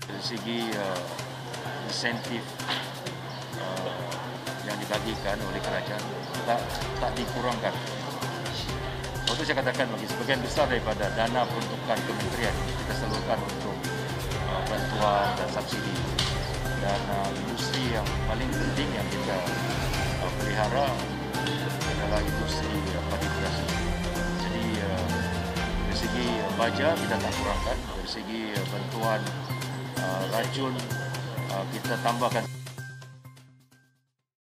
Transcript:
Dari segi insentif yang dibagikan oleh kerajaan tak dikurangkan. Waktu saya katakan bagi sebagian besar daripada dana peruntukan kementerian kita salurkan untuk bantuan dan subsidi. Dan industri yang paling penting yang kita pelihara adalah industri padi beras. Jadi dari segi baja kita tak kurangkan, dari segi bantuan racun kita tambahkan.